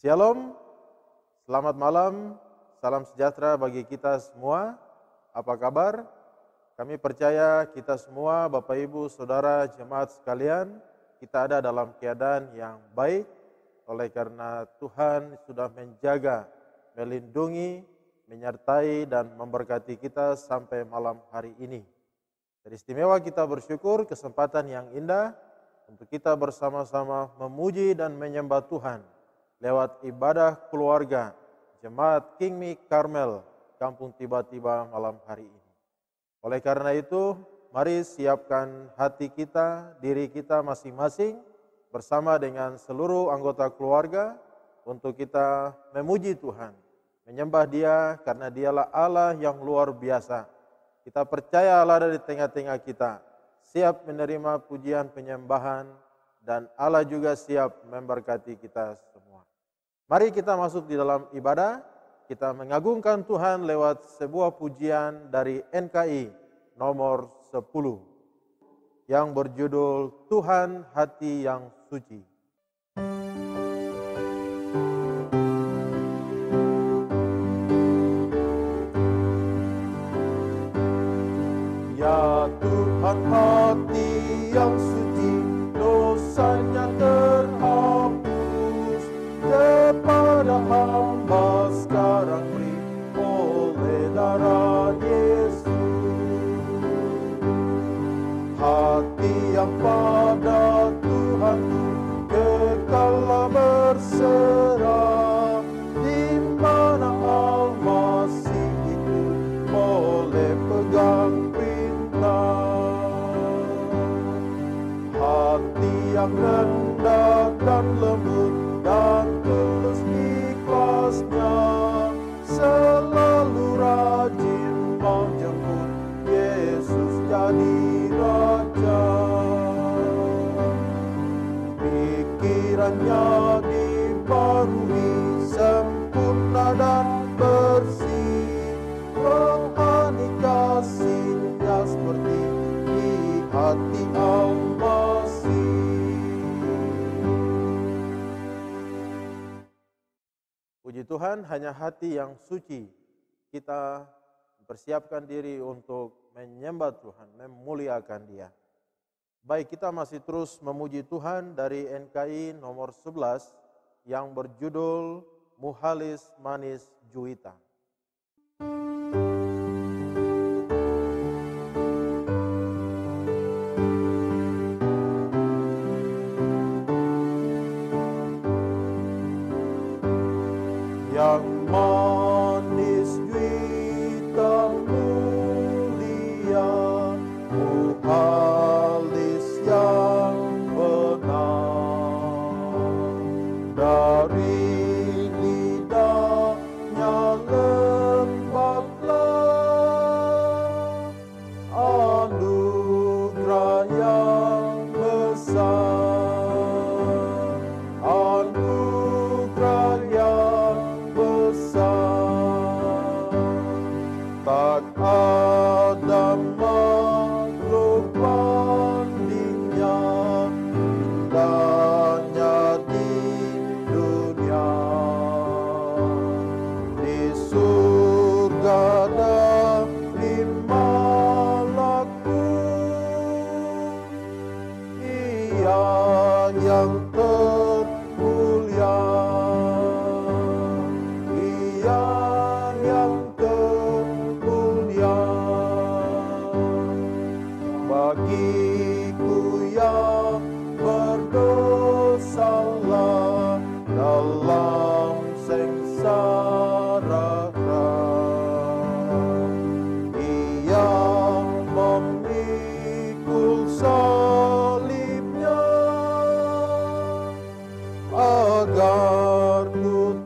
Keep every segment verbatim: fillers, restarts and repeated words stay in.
Shalom, selamat malam, salam sejahtera bagi kita semua. Apa kabar? Kami percaya kita semua, Bapak Ibu, Saudara, jemaat sekalian, kita ada dalam keadaan yang baik, oleh karena Tuhan sudah menjaga, melindungi, menyertai, dan memberkati kita sampai malam hari ini. Teristimewa kita bersyukur kesempatan yang indah untuk kita bersama-sama memuji dan menyembah Tuhan lewat ibadah keluarga Jemaat King Mi Karmel, Kampung Tiba-Tiba malam hari ini. Oleh karena itu, mari siapkan hati kita, diri kita masing-masing bersama dengan seluruh anggota keluarga untuk kita memuji Tuhan, menyembah Dia karena Dialah Allah yang luar biasa. Kita percaya Allah ada di tengah-tengah kita, siap menerima pujian penyembahan, dan Allah juga siap memberkati kita semua. Mari kita masuk di dalam ibadah, kita mengagungkan Tuhan lewat sebuah pujian dari N K I nomor sepuluh yang berjudul Tuhan Hati yang Suci. Ya Tuhan hati yang suci, dosanya terhapus, kepada hamba sekarang beri oleh darah Yesus. Hati yang pada Tuhan kekallah berserah, di mana Al-Masih itu boleh pegang perintah. Hati yang rendah dan lembut dan tulus ikhlasnya, selalu rajin menjemput Yesus jadi Raja. Pikirannya dibarui sempurna dan bersih, rohani kasihnya seperti di hati Al-Masih. Puji Tuhan, hanya hati yang suci kita mempersiapkan diri untuk menyembah Tuhan, memuliakan Dia. Baik, kita masih terus memuji Tuhan dari N K I nomor sebelas yang berjudul Muhalis Manis Juwita. Yang manis juwita mulia, muhalis yang benar, dari lidahnya lembablah anugerah yang besar, anugerah yang tak ada makhluk bandingnya, indahnya di dunia. Di surga dari malakut, Ia yang termulia, Ia yang termulia. Bagiku yang berdosalah dalam sengsara, Ia memikul salibnya agar ku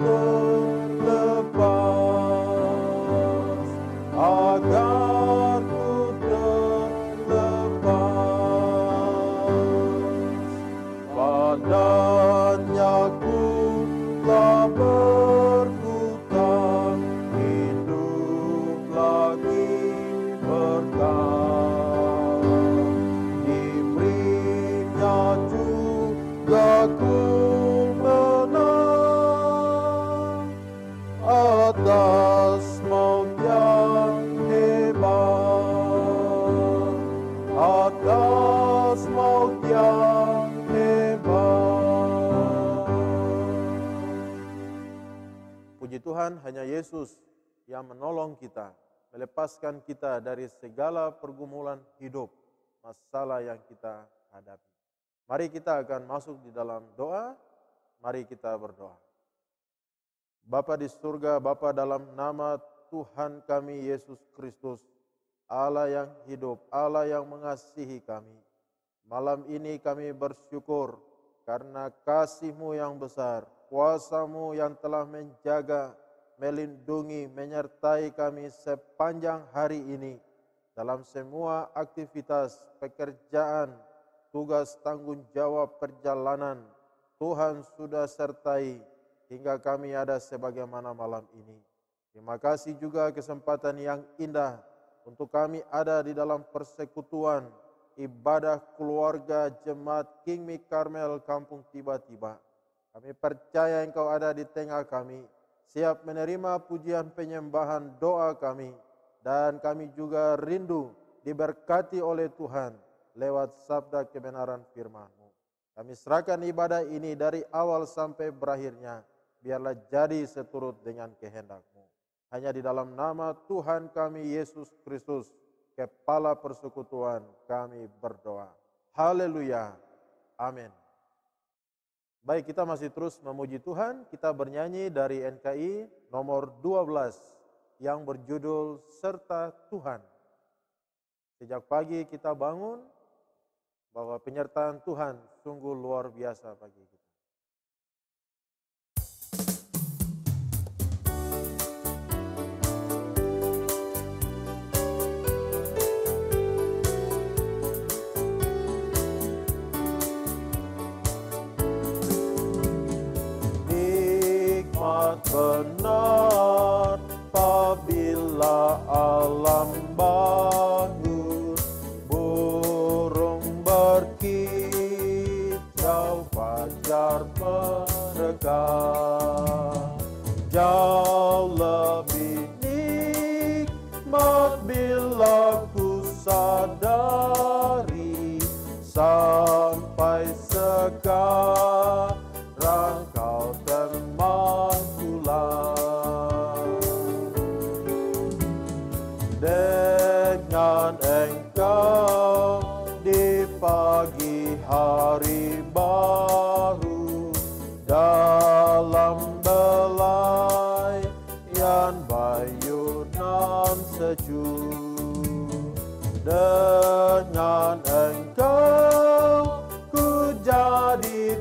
terlepas, agar ku terlepas. Padanya ku telah berhutang, hidup lagi berkah. Diberinya juga ku menang kosmos yang hebat. Puji Tuhan, hanya Yesus yang menolong kita, melepaskan kita dari segala pergumulan hidup, masalah yang kita hadapi. Mari kita akan masuk di dalam doa, mari kita berdoa. Bapa di surga, Bapa dalam nama Tuhan kami Yesus Kristus, Allah yang hidup, Allah yang mengasihi kami. Malam ini kami bersyukur karena kasih-Mu yang besar, kuasa-Mu yang telah menjaga, melindungi, menyertai kami sepanjang hari ini dalam semua aktivitas, pekerjaan, tugas tanggung jawab perjalanan. Tuhan sudah sertai hingga kami ada sebagaimana malam ini. Terima kasih juga kesempatan yang indah untuk kami ada di dalam persekutuan ibadah keluarga jemaat King Mi Karmel Kampung Tiba-Tiba. Kami percaya Engkau ada di tengah kami, siap menerima pujian penyembahan doa kami, dan kami juga rindu diberkati oleh Tuhan lewat sabda kebenaran firman-Mu. Kami serahkan ibadah ini dari awal sampai berakhirnya, biarlah jadi seturut dengan kehendak-Mu. Hanya di dalam nama Tuhan kami Yesus Kristus, Kepala Persekutuan, kami berdoa. Haleluya. Amin. Baik, kita masih terus memuji Tuhan. Kita bernyanyi dari N K I nomor dua belas yang berjudul Serta Tuhan. Sejak pagi kita bangun bahwa penyertaan Tuhan sungguh luar biasa bagi kita. Benar apabila alam bangun, burung berkicau, fajar merekah. Jauh lebih nikmat bila ku sadari sampai sekarang kau teman dengan Engkau di pagi hari baru dalam belayan bayunan sejuk. Dengan Engkau ku jadi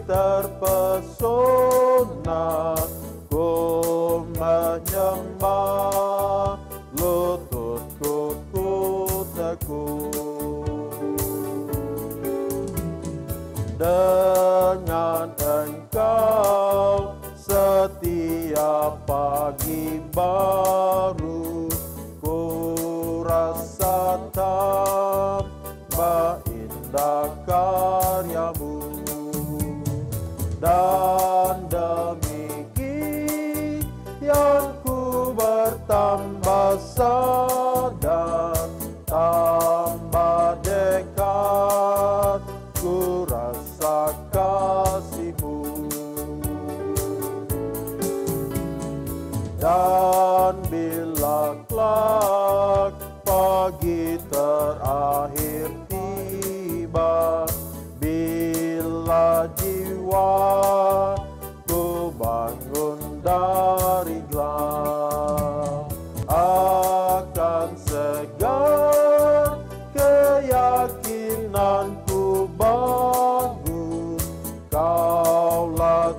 terpesona, ku menyembah, lututku ku tekun. Dengan Engkau setiap pagi baru ku rasa tambah indah karya-Mu, dan demikian ku bertambah sadar, tambah dekat ku rasa kasih-Mu. Dan bila kelak pagi terakhir tiba, bila jiwaku bangun dari gelap, akan segar keyakinanku bangun. Kaulah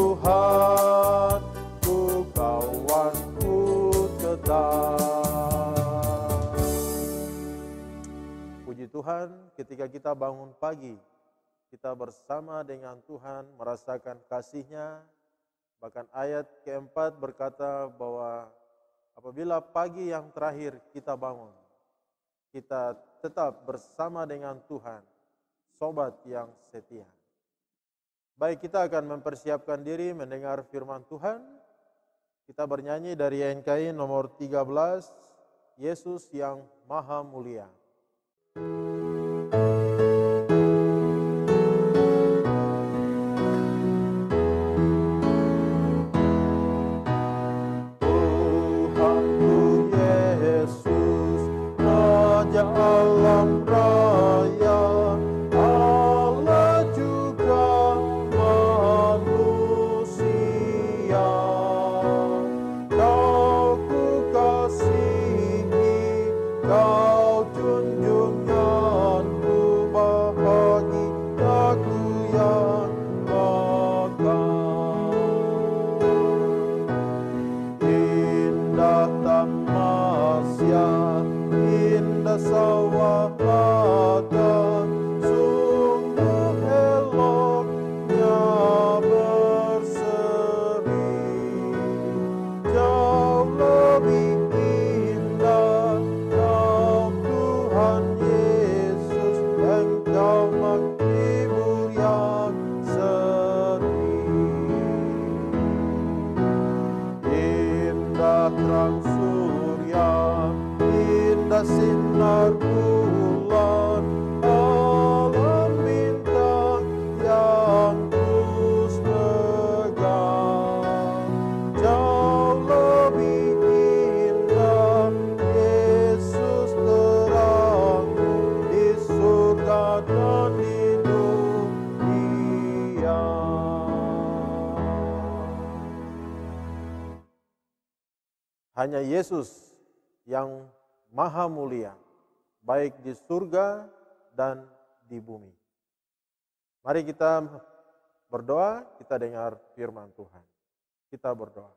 Tuhanku, kawanku tetap. Puji Tuhan, ketika kita bangun pagi, kita bersama dengan Tuhan merasakan kasih-Nya. Bahkan ayat keempat berkata bahwa apabila pagi yang terakhir kita bangun, kita tetap bersama dengan Tuhan, sobat yang setia. Baik, kita akan mempersiapkan diri mendengar firman Tuhan. Kita bernyanyi dari N K I nomor tiga belas, Yesus yang Maha Mulia. hanya Yesus yang maha mulia, baik di surga dan di bumi. Mari kita berdoa, kita dengar firman Tuhan. Kita berdoa.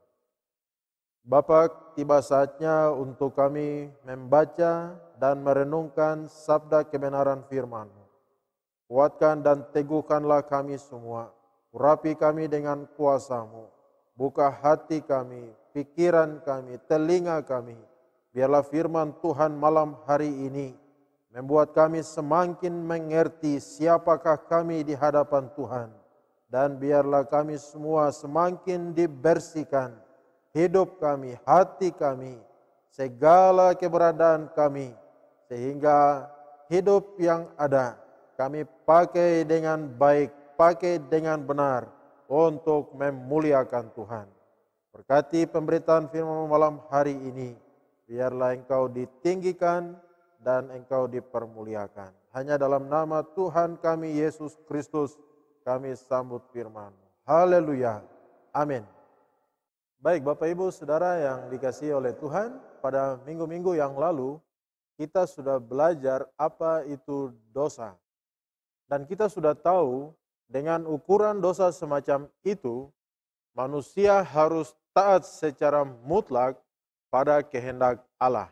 Bapa, tiba saatnya untuk kami membaca dan merenungkan sabda kebenaran firman-Mu. Kuatkan dan teguhkanlah kami semua. Urapi kami dengan kuasa-Mu. Buka hati kami, pikiran kami, telinga kami. Biarlah firman Tuhan malam hari ini membuat kami semakin mengerti siapakah kami di hadapan Tuhan. Dan biarlah kami semua semakin dibersihkan hidup kami, hati kami, segala keberadaan kami, sehingga hidup yang ada kami pakai dengan baik, pakai dengan benar untuk memuliakan Tuhan. Berkati pemberitaan firman malam hari ini, biarlah Engkau ditinggikan dan Engkau dipermuliakan. Hanya dalam nama Tuhan kami Yesus Kristus kami sambut firman-Mu. Haleluya. Amin. Baik Bapak Ibu Saudara yang dikasihi oleh Tuhan, pada minggu-minggu yang lalu kita sudah belajar apa itu dosa. Dan kita sudah tahu dengan ukuran dosa semacam itu, manusia harus taat secara mutlak pada kehendak Allah.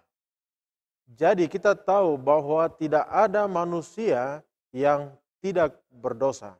Jadi kita tahu bahwa tidak ada manusia yang tidak berdosa.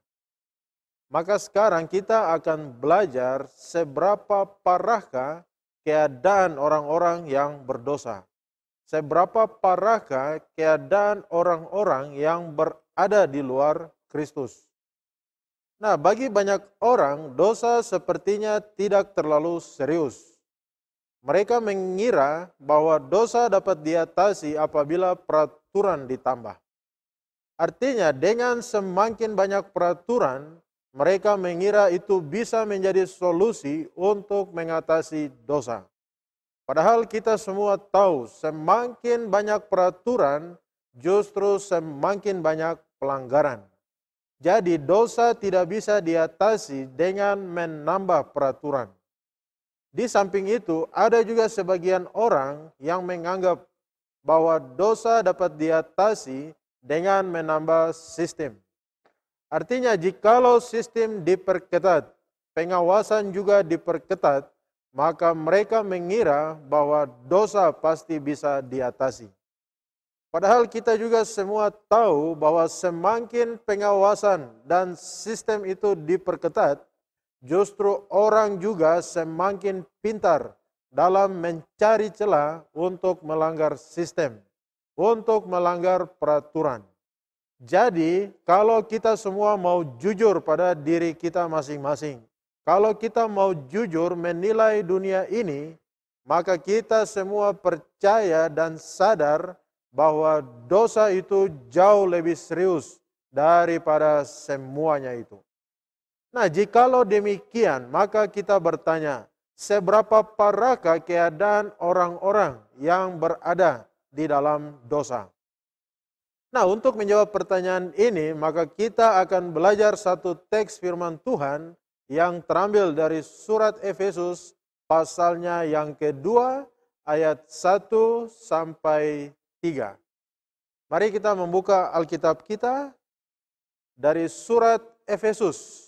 Maka sekarang kita akan belajar seberapa parahkah keadaan orang-orang yang berdosa. Seberapa parahkah keadaan orang-orang yang berada di luar Kristus. Nah, bagi banyak orang, dosa sepertinya tidak terlalu serius. Mereka mengira bahwa dosa dapat diatasi apabila peraturan ditambah. Artinya, dengan semakin banyak peraturan, mereka mengira itu bisa menjadi solusi untuk mengatasi dosa. Padahal kita semua tahu semakin banyak peraturan justru semakin banyak pelanggaran. Jadi dosa tidak bisa diatasi dengan menambah peraturan. Di samping itu ada juga sebagian orang yang menganggap bahwa dosa dapat diatasi dengan menambah sistem. Artinya jikalau sistem diperketat, pengawasan juga diperketat, maka mereka mengira bahwa dosa pasti bisa diatasi. Padahal kita juga semua tahu bahwa semakin pengawasan dan sistem itu diperketat, justru orang juga semakin pintar dalam mencari celah untuk melanggar sistem, untuk melanggar peraturan. Jadi, kalau kita semua mau jujur pada diri kita masing-masing, kalau kita mau jujur menilai dunia ini, maka kita semua percaya dan sadar bahwa dosa itu jauh lebih serius daripada semuanya itu. Nah, jikalau demikian, maka kita bertanya, seberapa parahkah keadaan orang-orang yang berada di dalam dosa? Nah, untuk menjawab pertanyaan ini, maka kita akan belajar satu teks firman Tuhan yang terambil dari surat Efesus pasalnya yang kedua ayat satu sampai tiga. Mari kita membuka Alkitab kita dari surat Efesus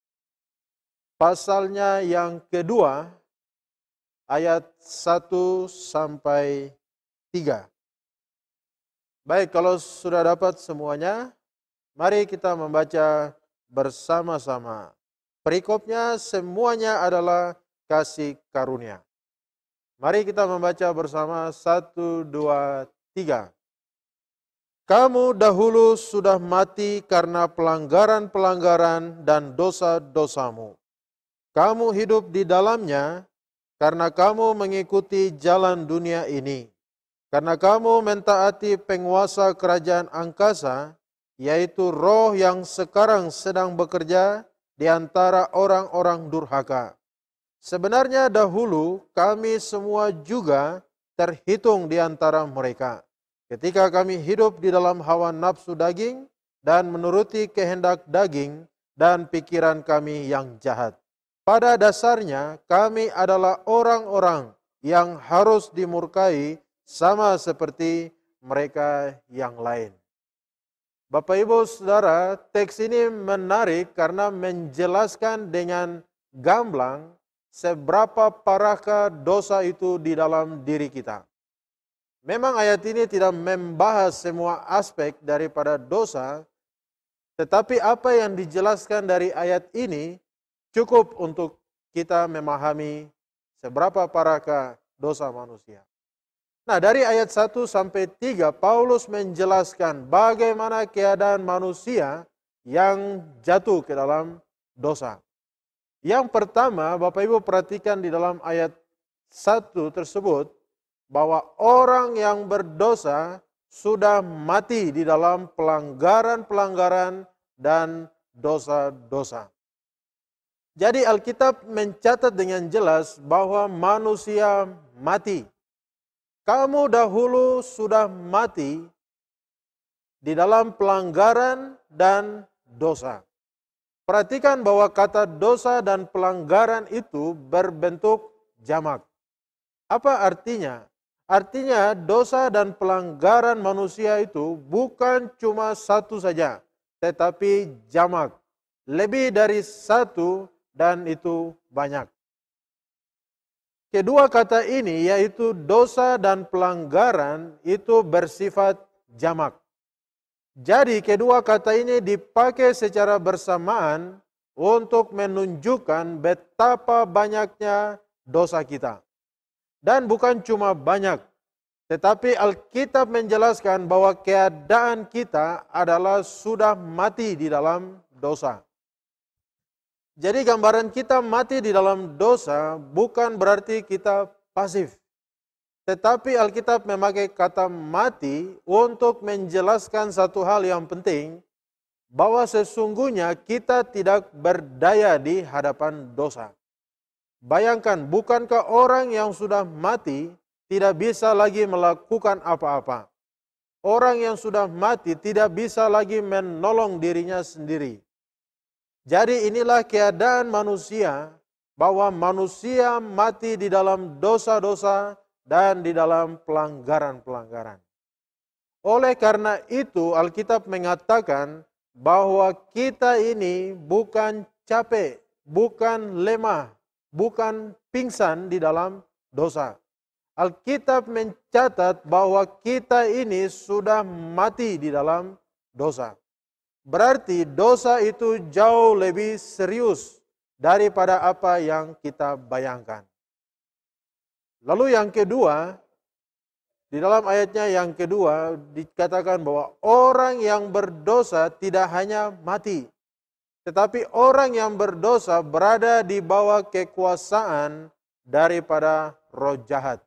pasalnya yang kedua ayat satu sampai tiga. Baik, kalau sudah dapat semuanya, mari kita membaca bersama-sama. Perikopnya semuanya adalah kasih karunia. Mari kita membaca bersama, satu, dua, tiga. Kamu dahulu sudah mati karena pelanggaran-pelanggaran dan dosa-dosamu. Kamu hidup di dalamnya karena kamu mengikuti jalan dunia ini. Karena kamu mentaati penguasa kerajaan angkasa, yaitu roh yang sekarang sedang bekerja di antara orang-orang durhaka. Sebenarnya dahulu kami semua juga terhitung di antara mereka. Ketika kami hidup di dalam hawa nafsu daging dan menuruti kehendak daging dan pikiran kami yang jahat. Pada dasarnya kami adalah orang-orang yang harus dimurkai sama seperti mereka yang lain. Bapak Ibu Saudara, teks ini menarik karena menjelaskan dengan gamblang seberapa parahkah dosa itu di dalam diri kita. Memang ayat ini tidak membahas semua aspek daripada dosa, tetapi apa yang dijelaskan dari ayat ini cukup untuk kita memahami seberapa parahkah dosa manusia. Nah, dari ayat satu sampai tiga, Paulus menjelaskan bagaimana keadaan manusia yang jatuh ke dalam dosa. Yang pertama, Bapak Ibu perhatikan di dalam ayat satu tersebut, bahwa orang yang berdosa sudah mati di dalam pelanggaran-pelanggaran dan dosa-dosa. Jadi Alkitab mencatat dengan jelas bahwa manusia mati. Kamu dahulu sudah mati di dalam pelanggaran dan dosa. Perhatikan bahwa kata dosa dan pelanggaran itu berbentuk jamak. Apa artinya? Artinya dosa dan pelanggaran manusia itu bukan cuma satu saja, tetapi jamak. Lebih dari satu dan itu banyak. Kedua kata ini yaitu dosa dan pelanggaran itu bersifat jamak. Jadi kedua kata ini dipakai secara bersamaan untuk menunjukkan betapa banyaknya dosa kita. Dan bukan cuma banyak, tetapi Alkitab menjelaskan bahwa keadaan kita adalah sudah mati di dalam dosa. Jadi gambaran kita mati di dalam dosa bukan berarti kita pasif. Tetapi Alkitab memakai kata mati untuk menjelaskan satu hal yang penting, bahwa sesungguhnya kita tidak berdaya di hadapan dosa. Bayangkan, bukankah orang yang sudah mati tidak bisa lagi melakukan apa-apa? Orang yang sudah mati tidak bisa lagi menolong dirinya sendiri. Jadi inilah keadaan manusia, bahwa manusia mati di dalam dosa-dosa dan di dalam pelanggaran-pelanggaran. Oleh karena itu Alkitab mengatakan bahwa kita ini bukan capek, bukan lemah, bukan pingsan di dalam dosa. Alkitab mencatat bahwa kita ini sudah mati di dalam dosa. Berarti dosa itu jauh lebih serius daripada apa yang kita bayangkan. Lalu yang kedua, di dalam ayatnya yang kedua dikatakan bahwa orang yang berdosa tidak hanya mati, tetapi orang yang berdosa berada di bawah kekuasaan daripada roh jahat.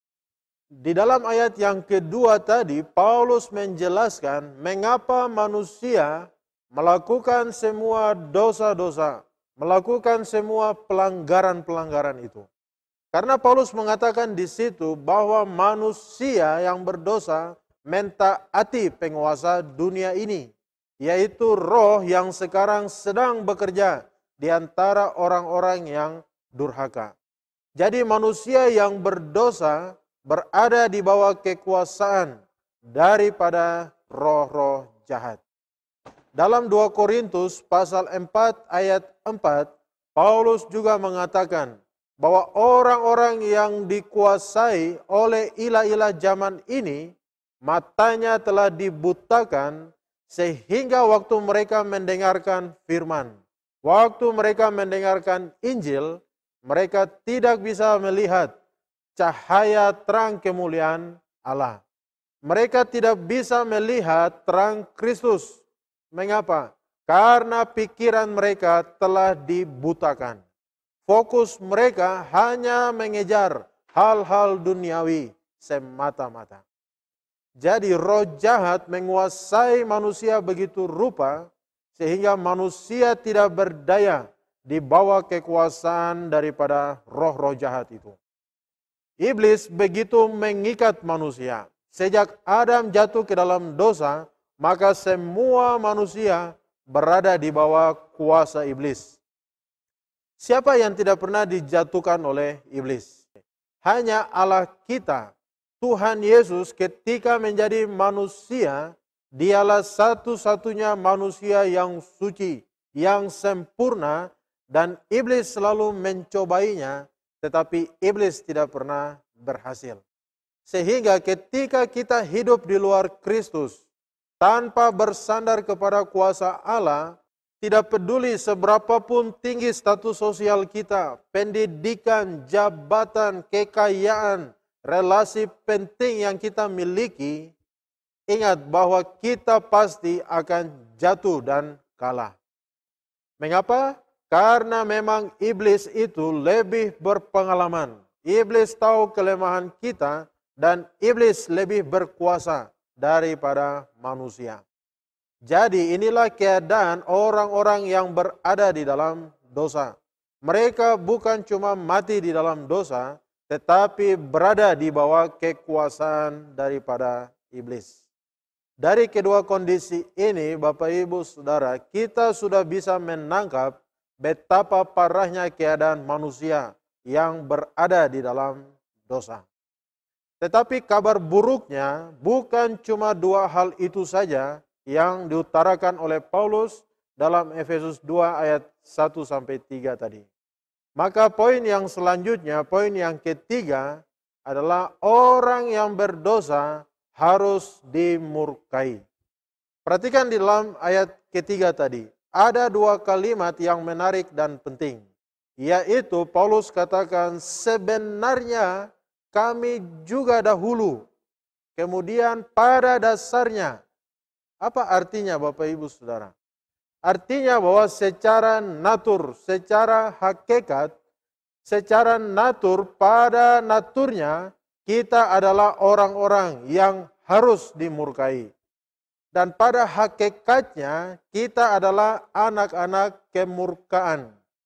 Di dalam ayat yang kedua tadi, Paulus menjelaskan mengapa manusia melakukan semua dosa-dosa, melakukan semua pelanggaran-pelanggaran itu. Karena Paulus mengatakan di situ bahwa manusia yang berdosa mentaati penguasa dunia ini, yaitu roh yang sekarang sedang bekerja di antara orang-orang yang durhaka. Jadi manusia yang berdosa berada di bawah kekuasaan daripada roh-roh jahat. Dalam dua Korintus pasal empat ayat empat, Paulus juga mengatakan bahwa orang-orang yang dikuasai oleh ilah-ilah zaman ini, matanya telah dibutakan sehingga waktu mereka mendengarkan firman, waktu mereka mendengarkan Injil, mereka tidak bisa melihat cahaya terang kemuliaan Allah. Mereka tidak bisa melihat terang Kristus. Mengapa? Karena pikiran mereka telah dibutakan. Fokus mereka hanya mengejar hal-hal duniawi semata-mata. Jadi roh jahat menguasai manusia begitu rupa sehingga manusia tidak berdaya di bawah kekuasaan daripada roh-roh jahat itu. Iblis begitu mengikat manusia. Sejak Adam jatuh ke dalam dosa, maka semua manusia berada di bawah kuasa iblis. Siapa yang tidak pernah dijatuhkan oleh iblis? hanya Allah kita, Tuhan Yesus ketika menjadi manusia, dialah satu-satunya manusia yang suci, yang sempurna, dan iblis selalu mencobainya, tetapi iblis tidak pernah berhasil. Sehingga ketika kita hidup di luar Kristus, tanpa bersandar kepada kuasa Allah, tidak peduli seberapapun tinggi status sosial kita, pendidikan, jabatan, kekayaan, relasi penting yang kita miliki, ingat bahwa kita pasti akan jatuh dan kalah. Mengapa? Karena memang iblis itu lebih berpengalaman. Iblis tahu kelemahan kita dan iblis lebih berkuasa daripada manusia. Jadi inilah keadaan orang-orang yang berada di dalam dosa. Mereka bukan cuma mati di dalam dosa, tetapi berada di bawah kekuasaan daripada iblis. Dari kedua kondisi ini, Bapak Ibu Saudara, kita sudah bisa menangkap betapa parahnya keadaan manusia yang berada di dalam dosa. Tetapi kabar buruknya bukan cuma dua hal itu saja yang diutarakan oleh Paulus dalam Efesus dua ayat satu sampai tiga tadi. Maka poin yang selanjutnya, poin yang ketiga adalah orang yang berdosa harus dimurkai. Perhatikan di dalam ayat ketiga tadi, ada dua kalimat yang menarik dan penting. Yaitu Paulus katakan sebenarnya kami juga dahulu, kemudian pada dasarnya. Apa artinya Bapak Ibu Saudara? Artinya bahwa secara natur, secara hakikat, secara natur pada naturnya kita adalah orang-orang yang harus dimurkai. Dan pada hakikatnya kita adalah anak-anak kemurkaan.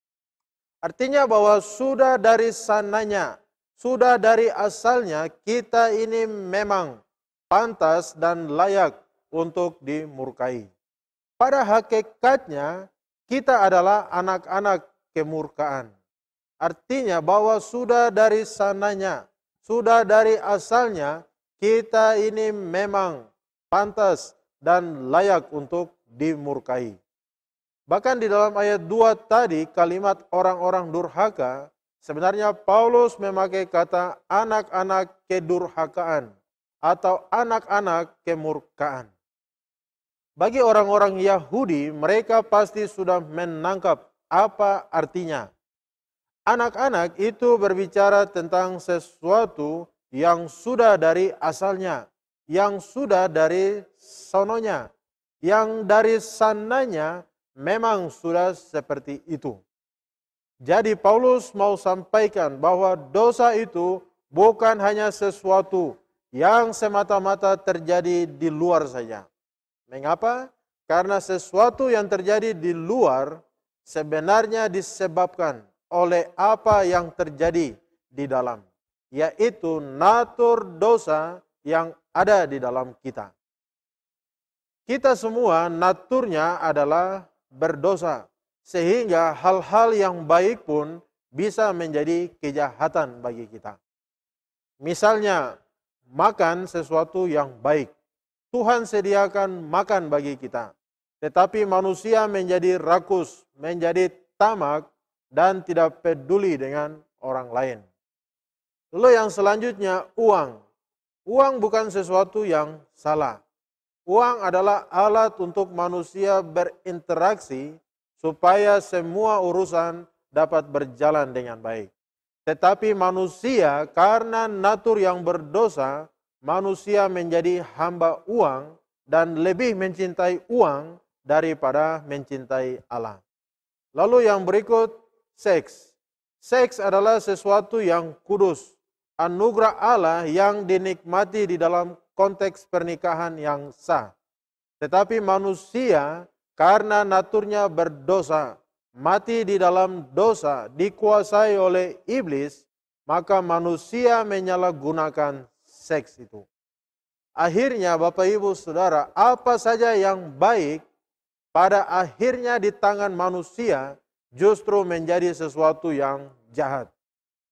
Artinya bahwa sudah dari sananya, sudah dari asalnya kita ini memang pantas dan layak untuk dimurkai. Pada hakikatnya kita adalah anak-anak kemurkaan. Artinya bahwa sudah dari sananya, sudah dari asalnya kita ini memang pantas dan layak untuk dimurkai. Bahkan di dalam ayat dua tadi kalimat orang-orang durhaka, sebenarnya Paulus memakai kata anak-anak kedurhakaan atau anak-anak kemurkaan. Bagi orang-orang Yahudi, mereka pasti sudah menangkap apa artinya. Anak-anak itu berbicara tentang sesuatu yang sudah dari asalnya, yang sudah dari sononya, yang dari sananya memang sudah seperti itu. Jadi Paulus mau sampaikan bahwa dosa itu bukan hanya sesuatu yang semata-mata terjadi di luar saja. Mengapa? Karena sesuatu yang terjadi di luar sebenarnya disebabkan oleh apa yang terjadi di dalam, yaitu natur dosa yang ada di dalam kita. Kita semua naturnya adalah berdosa, sehingga hal-hal yang baik pun bisa menjadi kejahatan bagi kita. Misalnya, makan sesuatu yang baik. Tuhan sediakan makan bagi kita. Tetapi manusia menjadi rakus, menjadi tamak, dan tidak peduli dengan orang lain. Lalu yang selanjutnya, uang. Uang bukan sesuatu yang salah. Uang adalah alat untuk manusia berinteraksi supaya semua urusan dapat berjalan dengan baik. Tetapi manusia karena natur yang berdosa, manusia menjadi hamba uang dan lebih mencintai uang daripada mencintai Allah. Lalu yang berikut, seks. Seks adalah sesuatu yang kudus, anugerah Allah yang dinikmati di dalam konteks pernikahan yang sah. Tetapi manusia karena naturnya berdosa, mati di dalam dosa, dikuasai oleh iblis, maka manusia menyalahgunakan seks itu. Akhirnya Bapak Ibu Saudara, apa saja yang baik pada akhirnya di tangan manusia justru menjadi sesuatu yang jahat.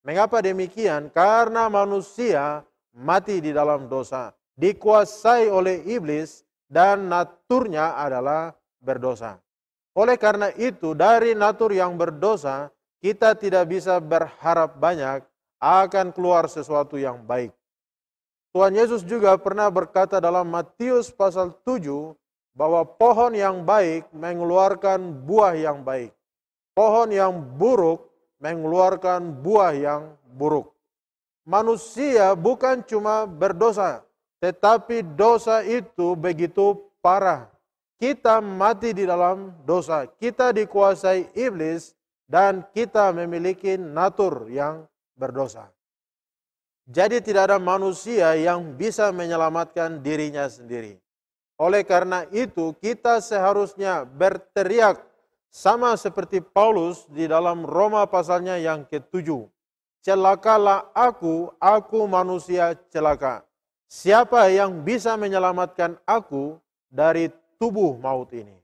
Mengapa demikian? Karena manusia mati di dalam dosa, dikuasai oleh iblis, dan naturnya adalah berdosa. Oleh karena itu, dari natur yang berdosa, kita tidak bisa berharap banyak akan keluar sesuatu yang baik. Tuhan Yesus juga pernah berkata dalam Matius pasal tujuh, bahwa pohon yang baik mengeluarkan buah yang baik. Pohon yang buruk mengeluarkan buah yang buruk. Manusia bukan cuma berdosa, tetapi dosa itu begitu parah. Kita mati di dalam dosa, kita dikuasai iblis, dan kita memiliki natur yang berdosa. Jadi tidak ada manusia yang bisa menyelamatkan dirinya sendiri. Oleh karena itu, kita seharusnya berteriak sama seperti Paulus di dalam Roma pasalnya yang ketujuh. Celakalah aku, aku manusia celaka. Siapa yang bisa menyelamatkan aku dari tubuh maut ini?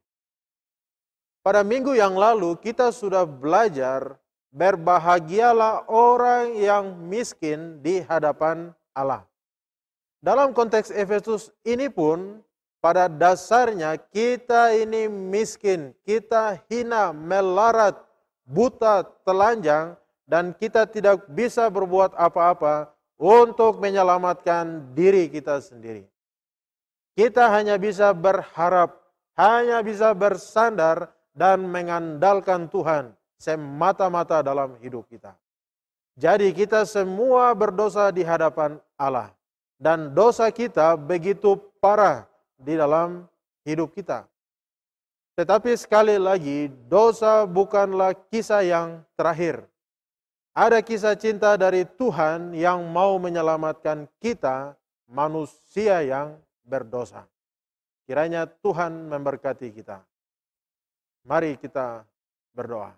Pada minggu yang lalu kita sudah belajar, berbahagialah orang yang miskin di hadapan Allah. Dalam konteks Efesus ini pun, pada dasarnya kita ini miskin, kita hina, melarat, buta, telanjang, dan kita tidak bisa berbuat apa-apa untuk menyelamatkan diri kita sendiri. Kita hanya bisa berharap, hanya bisa bersandar dan mengandalkan Tuhan semata-mata dalam hidup kita. Jadi kita semua berdosa di hadapan Allah. Dan dosa kita begitu parah di dalam hidup kita. Tetapi sekali lagi, dosa bukanlah kisah yang terakhir. Ada kisah cinta dari Tuhan yang mau menyelamatkan kita, manusia yang berdosa. Kiranya Tuhan memberkati kita. Mari kita berdoa.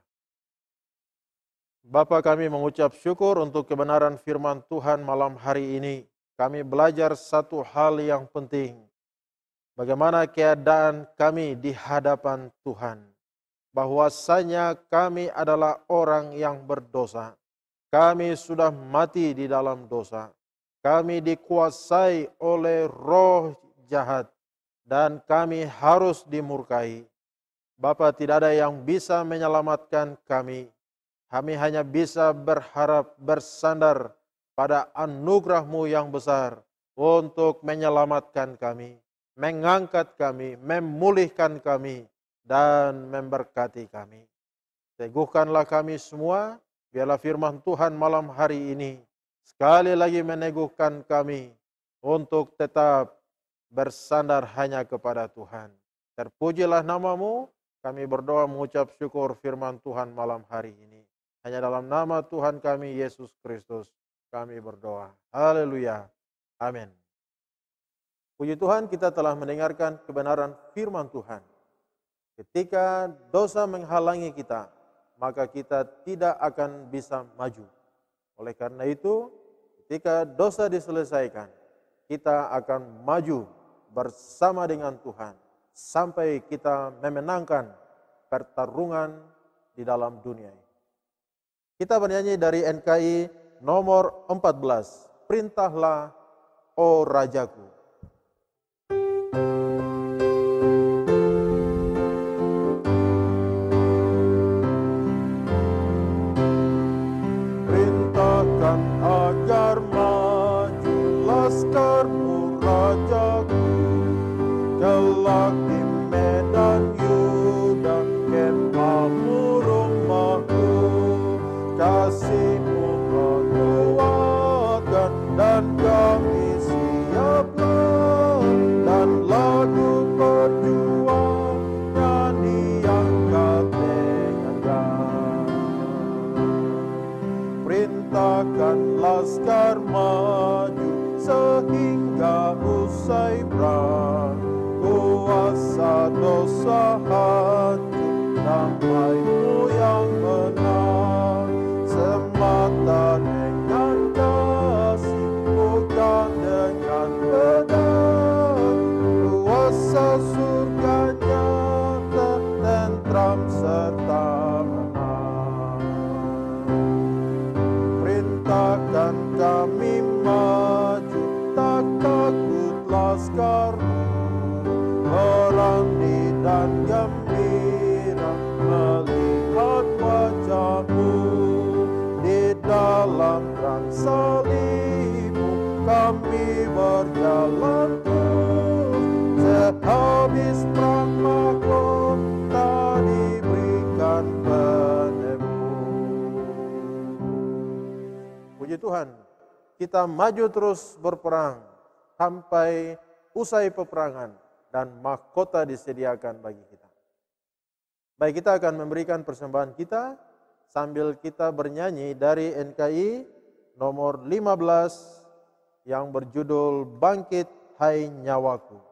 Bapa, kami mengucap syukur untuk kebenaran firman Tuhan malam hari ini. Kami belajar satu hal yang penting. Bagaimana keadaan kami di hadapan Tuhan. Bahwasanya kami adalah orang yang berdosa. Kami sudah mati di dalam dosa. Kami dikuasai oleh roh jahat. Dan kami harus dimurkai. Bapa, tidak ada yang bisa menyelamatkan kami. Kami hanya bisa berharap bersandar pada anugerah-Mu yang besar untuk menyelamatkan kami, mengangkat kami, memulihkan kami, dan memberkati kami. Teguhkanlah kami semua, biarlah firman Tuhan malam hari ini sekali lagi meneguhkan kami untuk tetap bersandar hanya kepada Tuhan. Terpujilah nama-Mu, kami berdoa mengucap syukur firman Tuhan malam hari ini. Hanya dalam nama Tuhan kami, Yesus Kristus, kami berdoa. Haleluya. Amin. Puji Tuhan, kita telah mendengarkan kebenaran firman Tuhan. Ketika dosa menghalangi kita, maka kita tidak akan bisa maju. Oleh karena itu, ketika dosa diselesaikan, kita akan maju bersama dengan Tuhan sampai kita memenangkan pertarungan di dalam dunia ini. Kita bernyanyi dari N K I nomor empat belas, Perintahlah, O Rajaku. Perintahkan agar maju laskarmu, Rajaku, kelak di medan Yuda, kemahmu, rumahku. Kasih-Mu menguatkan dan kami siaplah, dan lagu berjuang nyanyi angkat dengan. Perintahkan laskar maju sehingga usai perang, kuasa dosa hancur, damai-Mu yang menang. Semata dengan kasih, bukan dengan pedang. Kuasa surganya tentram serta menang. Tuhan, kita maju terus berperang sampai usai peperangan dan mahkota disediakan bagi kita. Baik, kita akan memberikan persembahan kita sambil kita bernyanyi dari N K I nomor lima belas yang berjudul Bangkit Hai Nyawaku.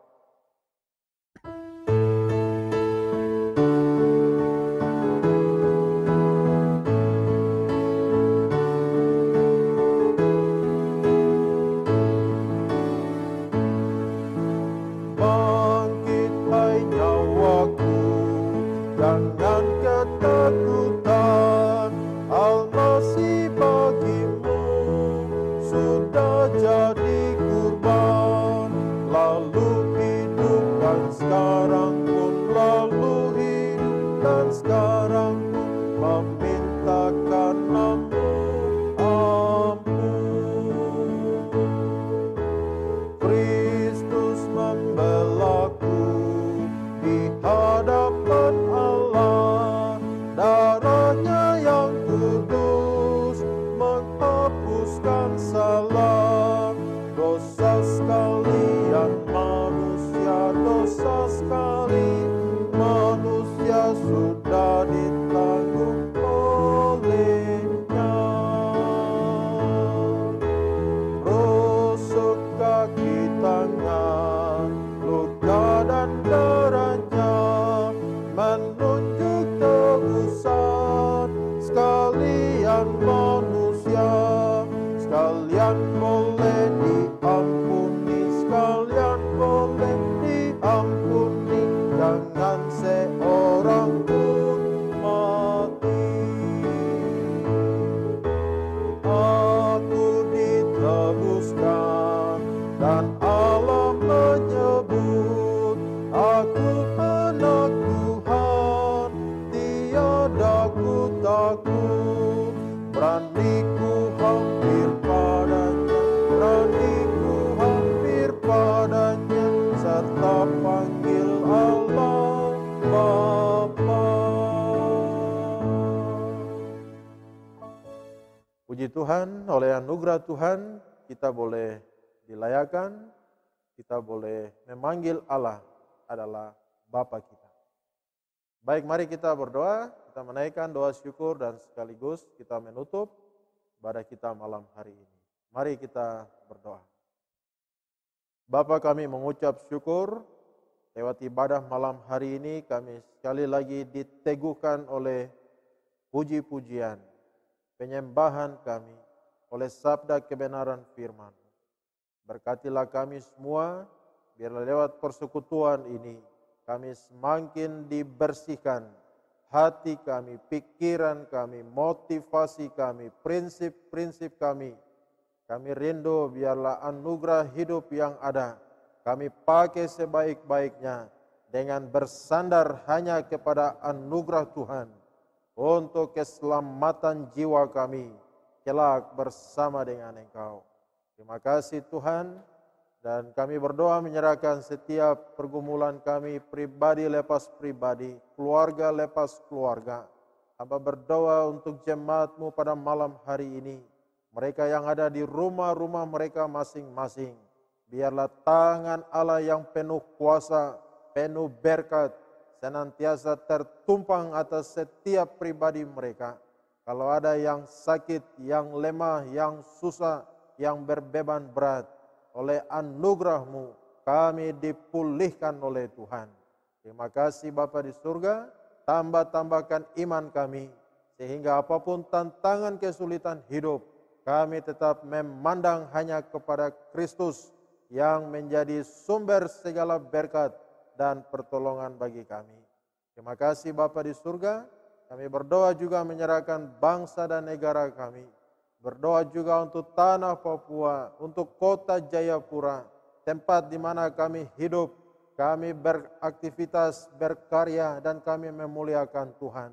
Puji Tuhan, oleh anugerah Tuhan kita boleh dilayakan, kita boleh memanggil Allah adalah Bapa kita. Baik, mari kita berdoa, kita menaikkan doa syukur dan sekaligus kita menutup ibadah kita malam hari ini. Mari kita berdoa. Bapa, kami mengucap syukur lewat ibadah malam hari ini kami sekali lagi diteguhkan oleh puji-pujian, penyembahan kami oleh sabda kebenaran firman. Berkatilah kami semua, biarlah lewat persekutuan ini kami semakin dibersihkan hati kami, pikiran kami, motivasi kami, prinsip-prinsip kami. Kami rindu biarlah anugerah hidup yang ada kami pakai sebaik-baiknya dengan bersandar hanya kepada anugerah Tuhan untuk keselamatan jiwa kami kelak bersama dengan Engkau. Terima kasih Tuhan, dan kami berdoa menyerahkan setiap pergumulan kami pribadi lepas pribadi, keluarga lepas keluarga. Hamba berdoa untuk jemaat-Mu pada malam hari ini, mereka yang ada di rumah-rumah mereka masing-masing. Biarlah tangan Allah yang penuh kuasa, penuh berkat, senantiasa tertumpang atas setiap pribadi mereka. Kalau ada yang sakit, yang lemah, yang susah, yang berbeban berat, oleh anugerah-Mu kami dipulihkan oleh Tuhan. Terima kasih Bapa di surga, tambah-tambahkan iman kami, sehingga apapun tantangan kesulitan hidup, kami tetap memandang hanya kepada Kristus yang menjadi sumber segala berkat dan pertolongan bagi kami. Terima kasih Bapa di surga, kami berdoa juga menyerahkan bangsa dan negara kami. Berdoa juga untuk tanah Papua, untuk kota Jayapura, tempat di mana kami hidup, kami beraktivitas, berkarya, dan kami memuliakan Tuhan.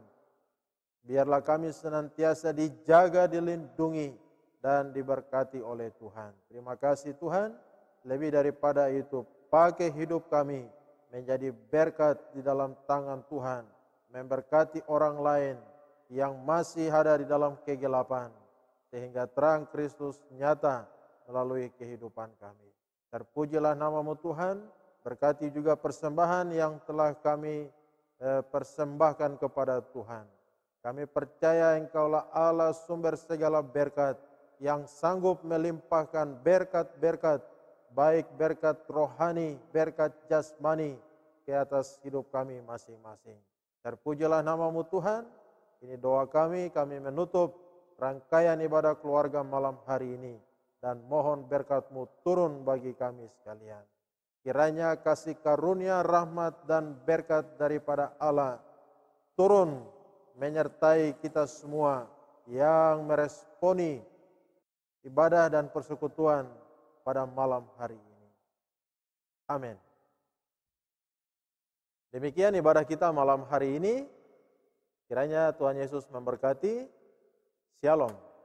Biarlah kami senantiasa dijaga, dilindungi, dan diberkati oleh Tuhan. Terima kasih Tuhan, lebih daripada itu, pakai hidup kami menjadi berkat di dalam tangan Tuhan, memberkati orang lain yang masih ada di dalam kegelapan. sehingga terang Kristus nyata melalui kehidupan kami. Terpujilah nama-Mu Tuhan, berkati juga persembahan yang telah kami eh, persembahkan kepada Tuhan. Kami percaya Engkaulah Allah sumber segala berkat, yang sanggup melimpahkan berkat-berkat, baik berkat rohani, berkat jasmani, ke atas hidup kami masing-masing. Terpujilah nama-Mu Tuhan, ini doa kami, kami menutup rangkaian ibadah keluarga malam hari ini, dan mohon berkat-Mu turun bagi kami sekalian. Kiranya kasih karunia, rahmat, dan berkat daripada Allah turun menyertai kita semua yang meresponi ibadah dan persekutuan pada malam hari ini. Amin. Demikian ibadah kita malam hari ini. Kiranya Tuhan Yesus memberkati. Shalom.